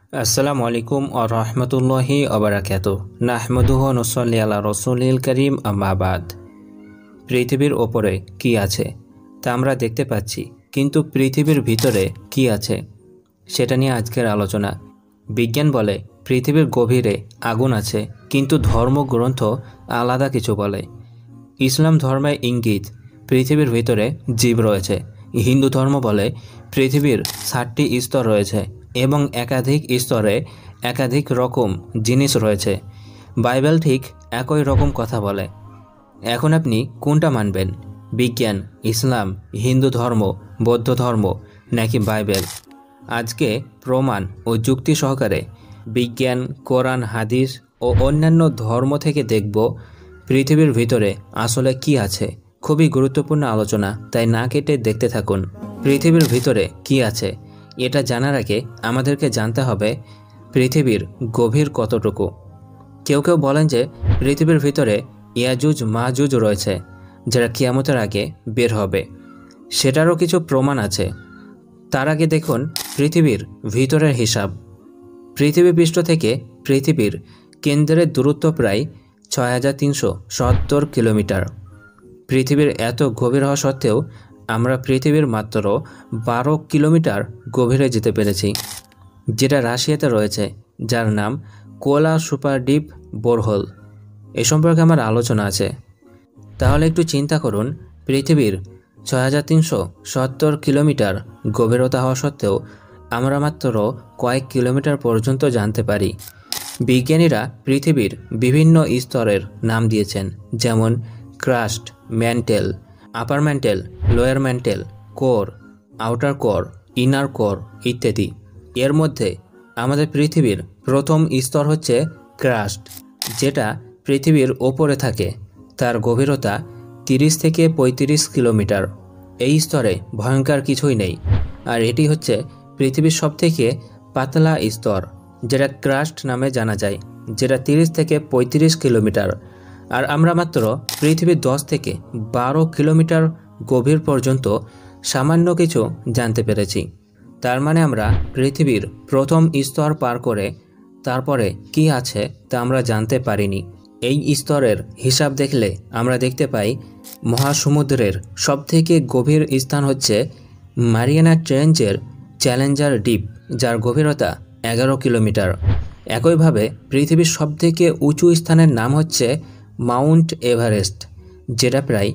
আসসালামু আলাইকুম ওয়া রাহমাতুল্লাহি ওয়া বারাকাতুহু নাহমাদুহু ওয়া নুসাল্লি আলা রাসূলিল কারীম আম্মা বাদ। পৃথিবীর ওপরে কি আছে তা আমরা দেখতে পাচ্ছি, কিন্তু পৃথিবীর ভিতরে কি আছে সেটা নিয়ে আজকের আলোচনা। বিজ্ঞান বলে পৃথিবীর গভীরে আগুন আছে, কিন্তু ধর্মগ্রন্থ আলাদা কিছু বলে। ইসলাম ধর্মে ইঙ্গিত পৃথিবীর ভিতরে জীব রয়েছে। হিন্দু ধর্ম বলে পৃথিবীর 7টি স্তর রয়েছে এবং একাধিক স্তরে একাধিক রকম জিনিস রয়েছে। বাইবেল ঠিক একই রকম কথা বলে। এখন আপনি কোনটা মানবেন? বিজ্ঞান, ইসলাম, হিন্দু ধর্ম, বৌদ্ধ ধর্ম নাকি বাইবেল? আজকে প্রমাণ ও যুক্তি সহকারে বিজ্ঞান, কোরআন, হাদিস ও অন্যান্য ধর্ম থেকে দেখব পৃথিবীর ভিতরে আসলে কি আছে। খুবই গুরুত্বপূর্ণ আলোচনা, তাই না কেটে দেখতে থাকুন। পৃথিবীর ভিতরে কি আছে এটা জানার আগে আমাদেরকে জানতে হবে পৃথিবীর গভীর কতটুকু। কেউ কেউ বলেন যে পৃথিবীর ভিতরে ইয়াজুজ মাজুজ রয়েছে, যারা কিয়ামতের আগে বের হবে। সেটারও কিছু প্রমাণ আছে। তার আগে দেখুন পৃথিবীর ভিতরের হিসাব। পৃথিবী পৃষ্ঠ থেকে পৃথিবীর কেন্দ্রের দূরত্ব প্রায় 6370 কিলোমিটার। পৃথিবীর এত গভীর হওয়া সত্ত্বেও আমরা পৃথিবীর মাত্র 12 কিলোমিটার গভীরে যেতে পেরেছি, যেটা রাশিয়াতে রয়েছে, যার নাম কোলা সুপার ডিপ বোরহোল। এ সম্পর্কে আমার আলোচনা আছে। তাহলে একটু চিন্তা করুন, পৃথিবীর 6370 কিলোমিটার গভীরতা হওয়া সত্ত্বেও আমরা মাত্র কয়েক কিলোমিটার পর্যন্ত জানতে পারি। বিজ্ঞানীরা পৃথিবীর বিভিন্ন স্তরের নাম দিয়েছেন, যেমন crust, mantle, upper mantle, lower mantle, core, outer core, inner core ইত্যাদি। এর মধ্যে আমাদের পৃথিবীর প্রথম স্তর হচ্ছে ক্রাস্ট, যেটা পৃথিবীর ওপরে থাকে। তার গভীরতা 30 থেকে 35 কিলোমিটার। এই স্তরে ভয়ঙ্কর কিছুই নেই, আর এটি হচ্ছে পৃথিবীর সবথেকে পাতলা স্তর, যেটা ক্রাস্ট নামে জানা যায়, যেটা 30 থেকে 35 কিলোমিটার। আর আমরা মাত্র পৃথিবীর 10 থেকে 12 কিলোমিটার গভীর পর্যন্ত সামান্য কিছু জানতে পেরেছি। তার মানে আমরা পৃথিবীর প্রথম স্তর পার করে তারপরে কি আছে তা আমরা জানতে পারিনি। এই স্তরের হিসাব দেখলে আমরা দেখতে পাই মহাসমুদ্রের সবথেকে গভীর স্থান হচ্ছে মারিয়ানা ট্রেঞ্চের চ্যালেঞ্জার ডিপ, যার গভীরতা 11 কিলোমিটার। একইভাবে পৃথিবীর সবথেকে উঁচু স্থানের নাম হচ্ছে মাউন্ট এভারেস্ট, যেটা প্রায়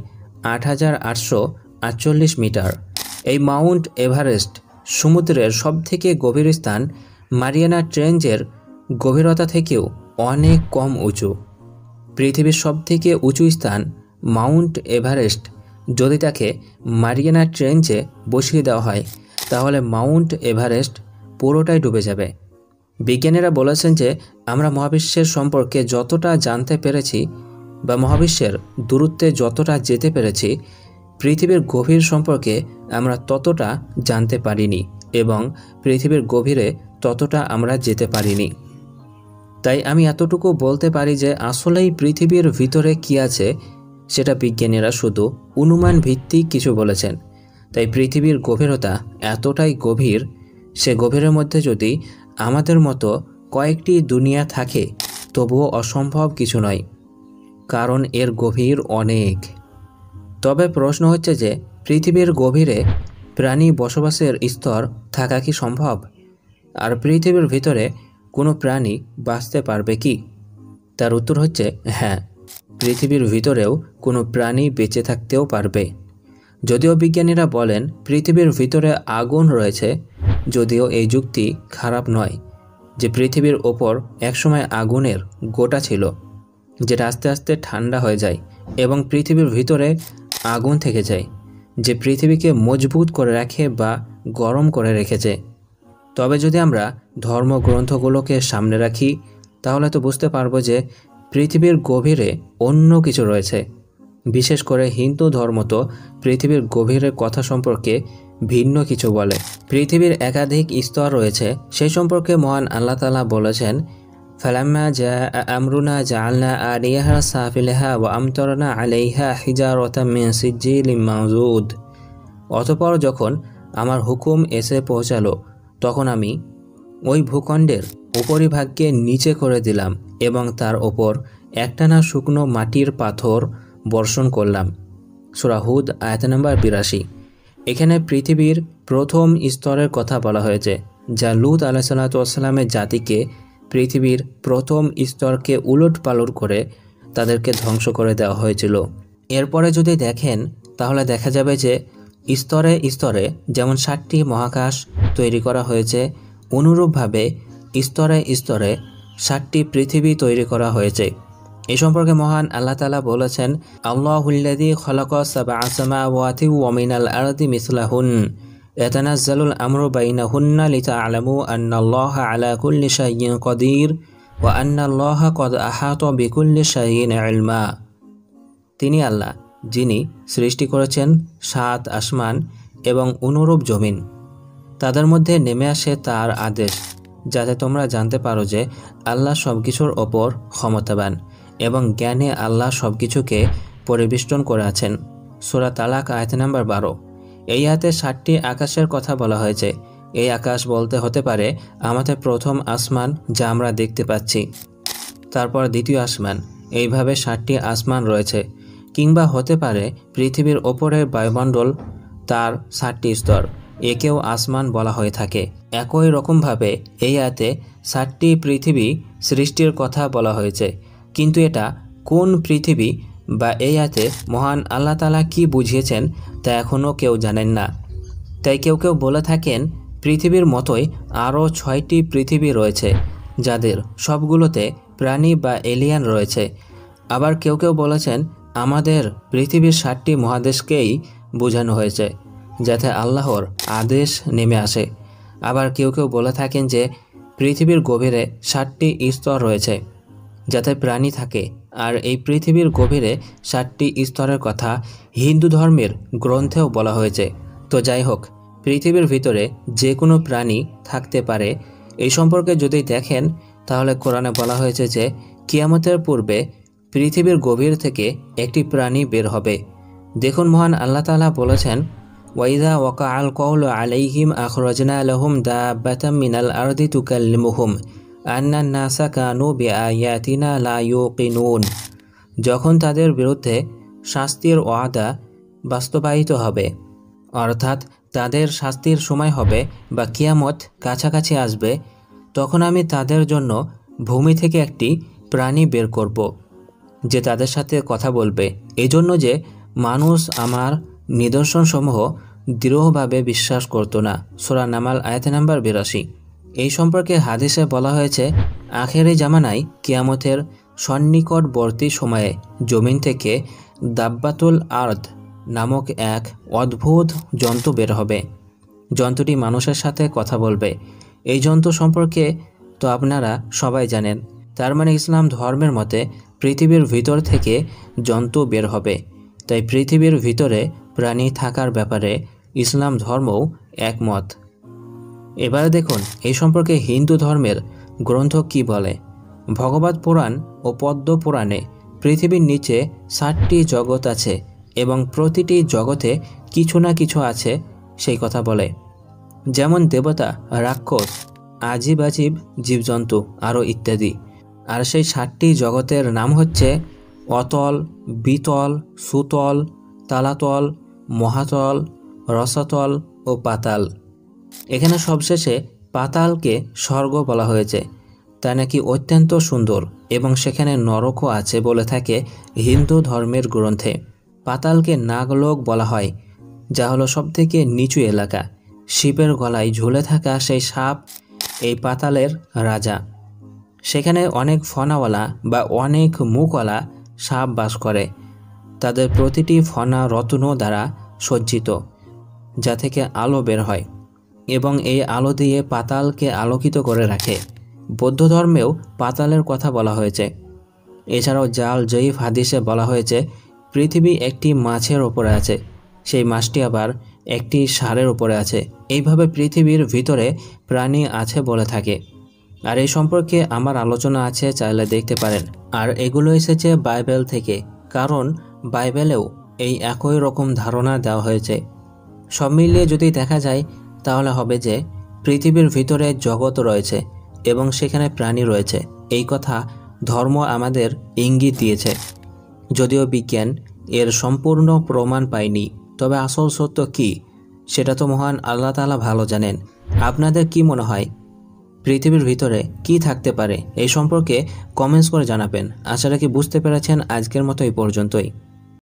8848 মিটার। এই মাউন্ট এভারেস্ট সমুদ্রের সবথেকে গভীর স্থান মারিয়ানা ট্রেঞ্চের গভীরতা থেকেও অনেক কম উঁচু। পৃথিবীর সবথেকে উঁচু স্থান মাউন্ট এভারেস্ট যদি তাকে মারিয়ানা ট্রেঞ্চে বসিয়ে দেওয়া হয়, তাহলে মাউন্ট এভারেস্ট পুরোটাই ডুবে যাবে। বিজ্ঞানীরা বলেছেন যে আমরা মহাবিশ্বের সম্পর্কে যতটা জানতে পেরেছি বা মহাবিশ্বের দূরত্বে যতটা যেতে পেরেছি, পৃথিবীর গভীর সম্পর্কে আমরা ততটা জানতে পারিনি এবং পৃথিবীর গভীরে ততটা আমরা যেতে পারিনি। তাই আমি এতটুকু বলতে পারি যে আসলেই পৃথিবীর ভিতরে কি আছে সেটা বিজ্ঞানীরা শুধু অনুমান ভিত্তিক কিছু বলেছেন। তাই পৃথিবীর গভীরতা এতটাই গভীর, সে গভীরের মধ্যে যদি আমাদের মতো কয়েকটি দুনিয়া থাকে তবুও অসম্ভব কিছু নয়, কারণ এর গভীর অনেক। তবে প্রশ্ন হচ্ছে যে পৃথিবীর গভীরে প্রাণী বসবাসের স্তর থাকা কি সম্ভব? আর পৃথিবীর ভিতরে কোনো প্রাণী বাঁচতে পারবে কি? তার উত্তর হচ্ছে হ্যাঁ, পৃথিবীর ভিতরেও কোনো প্রাণী বেঁচে থাকতেও পারবে। যদিও বিজ্ঞানীরা বলেন পৃথিবীর ভিতরে আগুন রয়েছে, যদিও এই যুক্তি খারাপ নয়, যে পৃথিবীর ওপর একসময় আগুনের গোটা ছিল, যেটা আস্তে আস্তে ঠান্ডা হয়ে যায় এবং পৃথিবীর ভিতরে আগুন থেকে যায়, যে পৃথিবীকে মজবুত করে রাখে বা গরম করে রেখেছে। তবে যদি আমরা ধর্মগ্রন্থগুলোকে সামনে রাখি, তাহলে তো বুঝতে পারবো যে পৃথিবীর গভীরে অন্য কিছু রয়েছে। বিশেষ করে হিন্দু ধর্ম তো পৃথিবীর গভীরের কথা সম্পর্কে ভিন্ন কিছু বলে। পৃথিবীর একাধিক স্তর রয়েছে, সেই সম্পর্কে মহান আল্লাহ তাআলা বলেছেন, ফালাম্মা জাআ আমরুনা জাআলনা আলিয়াহা সাফিলাহা ওয়া আমতারনা আলাইহা হিজারাতাম মিন সিজ্জিলিম মানজুদ। অতঃপর যখন আমার হুকুম এসে পৌঁছালো, তখন আমি ওই ভূখণ্ডের উপরিভাগকে নিচে করে দিলাম এবং তার ওপর একটানা শুকনো মাটির পাথর বর্ষণ করলাম। সূরা হুদ আয়াত নম্বর ৮২। এখানে পৃথিবীর প্রথম স্তরের কথা বলা হয়েছে, যা লূত আলাইহিসসালামের জাতিকে পৃথিবীর প্রথম স্তরকে উলটপালট করে তাদেরকে ধ্বংস করে দেওয়া হয়েছিল। এরপরে যদি দেখেন তাহলে দেখা যাবে যে স্তরে স্তরে যেমন 7টি মহাকাশ তৈরি করা হয়েছে, অনুরূপভাবে স্তরে স্তরে 7টি পৃথিবী তৈরি করা হয়েছে। এই সম্পর্কে মহান আল্লাহ তাআলা বলেছেন, আল্লাহুল্লাযী খালাকা সাবআ সামাওয়াতি ওয়া মিনাল আরদি মিসলাহুন ইয়াতানাজ্জালুল আমরু বাইনাহুন্না লিতা'লামু আন্নাল্লাহা আলা কুল্লি শাইইন কাদির ওয়া আন্নাল্লাহা ক্বাদ আহাতা বিকুল্লি শাইইন ইলমা। তিনি আল্লাহ, যিনি সৃষ্টি করেছেন 7 আসমান এবং অনুরূপ জমিন। তাদের মধ্যে নেমে আসে তার আদেশ, যাতে তোমরা জানতে পারো যে আল্লাহ সবকিছুর ওপর ক্ষমতাবান এবং জ্ঞানে আল্লাহ সবকিছুকে পরিবেষ্টন করে আছেন। সূরা তালাক আয়াত নম্বর 12। এই আয়াতে 7টি আকাশের কথা বলা হয়েছে। এই আকাশ বলতে হতে পারে আমাদের প্রথম আসমান, যা আমরা দেখতে পাচ্ছি, তারপর দ্বিতীয় আসমান, এইভাবে 7টি আসমান রয়েছে। কিংবা হতে পারে পৃথিবীর ওপরের বায়ুমণ্ডল, তার 7টি স্তর, একেও আসমান বলা হয়ে থাকে। একই রকমভাবে এই আয়াতে 7টি পৃথিবী সৃষ্টির কথা বলা হয়েছে, কিন্তু এটা কোন পৃথিবী বা এই আয়াতে মহান আল্লাহ তাআলা কি বুঝিয়েছেন তা এখনও কেউ জানেন না। তাই কেউ কেউ বলে থাকেন পৃথিবীর মতোই আরও 6টি পৃথিবী রয়েছে, যাদের সবগুলোতে প্রাণী বা এলিয়ান রয়েছে। আবার কেউ কেউ বলেছেন আমাদের পৃথিবীর 7টি মহাদেশকেই বোঝানো হয়েছে, যাতে আল্লাহর আদেশ নেমে আসে। আবার কেউ কেউ বলে থাকেন যে পৃথিবীর গভীরে 7টি স্তর রয়েছে, যাতে প্রাণী থাকে। আর এই পৃথিবীর গভীরে 7টি স্তরের কথা হিন্দু ধর্মের গ্রন্থেও বলা হয়েছে। তো যাই হোক, পৃথিবীর ভিতরে যে কোনো প্রাণী থাকতে পারে। এই সম্পর্কে যদি দেখেন তাহলে কোরআনে বলা হয়েছে যে কিয়ামতের পূর্বে পৃথিবীর গভীর থেকে একটি প্রাণী বের হবে। দেখুন, মহান আল্লাহ তাআলা বলেছেন, ওয়াইদা ওয়াকাআল কওলু আলাইহিম আখরাজনা লাহুম দাব্বাতাম মিনাল আরদি তুকাল্লিমুহুম আন্নান নাসা কানু বিআয়াতিনা লা ইউকিনুন। যখন তাদের বিরুদ্ধে শাস্তির ওয়াদা বাস্তবায়িত হবে, অর্থাৎ তাদের শাস্তির সময় হবে বা কিয়ামত কাছাকাছি আসবে, তখন আমি তাদের জন্য ভূমি থেকে একটি প্রাণী বের করব, যে তাদের সাথে কথা বলবে, এই জন্য যে মানুষ আমার নিদর্শনসমূহ দৃঢ়ভাবে বিশ্বাস করত না। সূরা নামাল আয়াত নাম্বার ৮২। এই সম্পর্কে হাদিসে বলা হয়েছে, আখেরি জামানায় কিয়ামতের সন্নিকটবর্তী সময়ে জমিন থেকে দাব্বাতুল আরদ নামক এক অদ্ভুত জন্তু বের হবে। জন্তুটি মানুষের সাথে কথা বলবে। এই জন্তু সম্পর্কে তো আপনারা সবাই জানেন। তার মানে ইসলাম ধর্মের মতে পৃথিবীর ভিতর থেকে জন্তু বের হবে। তাই পৃথিবীর ভিতরে প্রাণী থাকার ব্যাপারে ইসলাম ধর্মও একমত। এবারে দেখুন এই সম্পর্কে হিন্দু ধর্মের গ্রন্থ কি বলে। ভগবত পুরাণ ও পদ্ম পুরাণে পৃথিবীর নিচে 7টি জগৎ আছে এবং প্রতিটি জগতে কিছু না কিছু আছে সেই কথা বলে। যেমন দেবতা, রাক্ষস, আজীব আজীব জীবজন্তু আরও ইত্যাদি। আর সেই 7টি জগতের নাম হচ্ছে অতল, বিতল, সুতল, তালাতল, মহাতল, রসাতল ও পাতাল। এখানে সবশেষে পাতালকে স্বর্গ বলা হয়েছে। তা নাকি অত্যন্ত সুন্দর এবং সেখানে নরকও আছে বলে থাকে হিন্দু ধর্মের গ্রন্থে। পাতালকে নাগলোক বলা হয়, যা হলো সবথেকে নিচু এলাকা। শিবের গলায় ঝুলে থাকা সেই সাপ এই পাতালের রাজা। সেখানে অনেক ফনাওয়ালা বা অনেক মুখওয়ালা সাপ বাস করে। তাদের প্রতিটি ফনা রত্ন দ্বারা সজ্জিত, যা থেকে আলো বের হয় এবং এই আলো দিয়ে পাতালকে আলোকিত করে রাখে। বৌদ্ধ ধর্মেও পাতালের কথা বলা হয়েছে। এছাড়াও জাল জয়ীফ হাদিসে বলা হয়েছে পৃথিবী একটি মাছের ওপরে আছে, সেই মাছটি আবার একটি ষাঁড়ের উপরে আছে। এইভাবে পৃথিবীর ভিতরে প্রাণী আছে বলে থাকে। আর এই সম্পর্কে আমার আলোচনা আছে, চাইলে দেখতে পারেন। আর এগুলো এসেছে বাইবেল থেকে, কারণ বাইবেলেও এই একই রকম ধারণা দেওয়া হয়েছে। সব মিলিয়ে যদি দেখা যায় তাহলে হবে যে পৃথিবীর ভিতরে জগৎ রয়েছে এবং সেখানে প্রাণী রয়েছে, এই কথা ধর্ম আমাদের ইঙ্গিত দিয়েছে। যদিও বিজ্ঞান এর সম্পূর্ণ প্রমাণ পায়নি, তবে আসল সত্য কি সেটা তো মহান আল্লাহ তাআলা ভালো জানেন। আপনাদের কি মনে হয় পৃথিবীর ভিতরে কি থাকতে পারে এই সম্পর্কে কমেন্টস করে জানাবেন। আশা রাখি বুঝতে পেরেছেন। আজকের মতো এই পর্যন্তই।